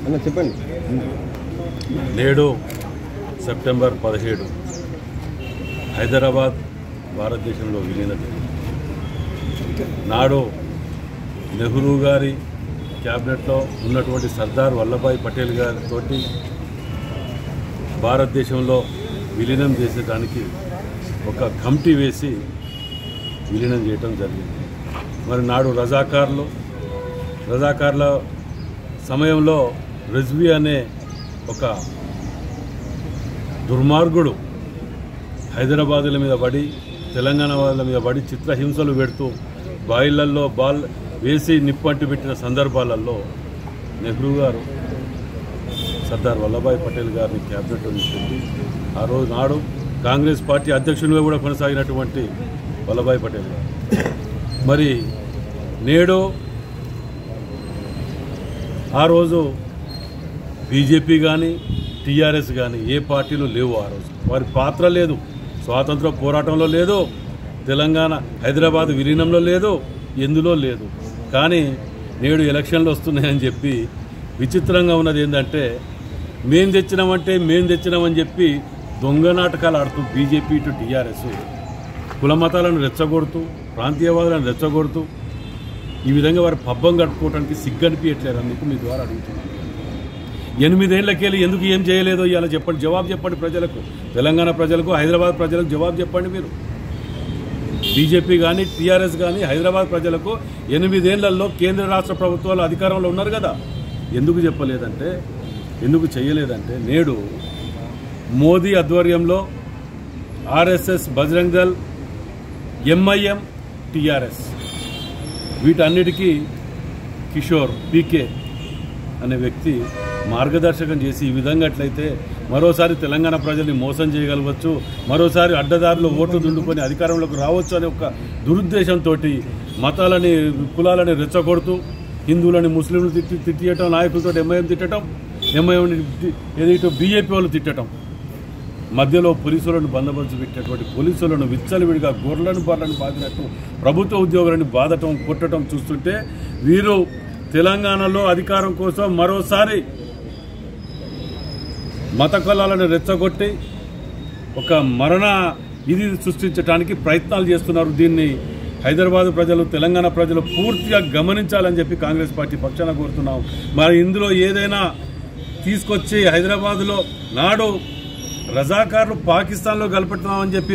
చెప్పండి. నేడు సెప్టెంబర్ 17 హైదరాబాద్ భారతదేశంలో విలీనం జరిగింది. నాడు నెహ్రూ గారి క్యాబినెట్లో ఉన్నటువంటి సర్దార్ వల్లభాయ్ పటేల్ గారితో భారతదేశంలో విలీనం చేసేదానికి ఒక కమిటీ వేసి విలీనం చేయటం జరిగింది. మరి నాడు రజాకార్ల సమయంలో రిజ్వీ అనే ఒక దుర్మార్గుడు హైదరాబాదుల మీద పడి తెలంగాణ వాళ్ళ మీద పడి చిత్రహింసలు పెడుతూ బాయిలల్లో వేసి నిప్పంటి పెట్టిన సందర్భాలలో నెహ్రూ గారు సర్దార్ వల్లభాయ్ పటేల్ గారిని క్యాబినెట్లో తీసుకెళ్ళి ఆ రోజు నాడు కాంగ్రెస్ పార్టీ అధ్యక్షునిగా కూడా కొనసాగినటువంటి వల్లభాయ్ పటేల్ గారు మరి నేడు ఆ రోజు బీజేపీ కానీ టీఆర్ఎస్ కానీ ఏ పార్టీలు లేవు. ఆ రోజు వారి పాత్ర లేదు, స్వాతంత్ర పోరాటంలో లేదు, తెలంగాణ హైదరాబాద్ విలీనంలో లేదు, ఎందులో లేదు. కానీ నేడు ఎలక్షన్లు వస్తున్నాయని చెప్పి విచిత్రంగా ఉన్నది ఏంటంటే మేం తెచ్చినామని చెప్పి దొంగ నాటకాలు ఆడుతూ బీజేపీ టు టీఆర్ఎస్ కుల మతాలను రెచ్చగొడుతూ ప్రాంతీయవాదులను రెచ్చగొడుతూ ఈ విధంగా వారి పబ్బం గడుపుకోవడానికి సిగ్గనిపించట్లేదు. అందుకు మీ ద్వారా అడుగుతున్నాను. 8 ఏళ్లకెళ్ళి ఎందుకు ఏం చేయలేదో ఇవాళ చెప్పండి, జవాబు చెప్పండి ప్రజలకు, తెలంగాణ ప్రజలకు, హైదరాబాద్ ప్రజలకు జవాబు చెప్పండి. మీరు బీజేపీ కానీ టీఆర్ఎస్ కానీ హైదరాబాద్ ప్రజలకు 8 ఏళ్లలో కేంద్ర రాష్ట్ర ప్రభుత్వాలు అధికారంలో ఉన్నారు కదా, ఎందుకు చెప్పలేదంటే, ఎందుకు చేయలేదంటే నేడు మోదీ ఆధ్వర్యంలో RSS, Bajrang Dal, MIM, TRS వీటన్నిటికీ కిషోర్ పీకే అనే వ్యక్తి మార్గదర్శకం చేసి ఈ విధంగా అట్లయితే మరోసారి తెలంగాణ ప్రజల్ని మోసం చేయగలవచ్చు, మరోసారి అడ్డదారులు ఓట్లు దుండుకొని అధికారంలోకి రావచ్చు అనే ఒక దురుద్దేశంతో మతాలని కులాలని రెచ్చగొడుతూ హిందువులని ముస్లింలు తిట్టడం, నాయకులతో ఎంఐఎం తిట్టడం, ఎంఐఎంని ఏదైతే బీజేపీ వాళ్ళు తిట్టడం, మధ్యలో పోలీసులను బందోబస్తు పెట్టినటువంటి పోలీసులను విచ్చలవిడిగా గొర్రెలను బర్రెలను బాధినట్టు ప్రభుత్వ ఉద్యోగులను బాధటం కొట్టడం చూస్తుంటే వీరు తెలంగాణలో అధికారం కోసం మరోసారి మత కులాలను రెచ్చగొట్టి ఒక ఇది సృష్టించడానికి ప్రయత్నాలు చేస్తున్నారు. దీన్ని హైదరాబాద్ ప్రజలు, తెలంగాణ ప్రజలు పూర్తిగా గమనించాలని చెప్పి కాంగ్రెస్ పార్టీ పక్షాన కోరుతున్నాం. మరి ఇందులో ఏదైనా తీసుకొచ్చి హైదరాబాద్లో నాడు రజాకార్లు పాకిస్తాన్లో కలుపుతున్నామని చెప్పి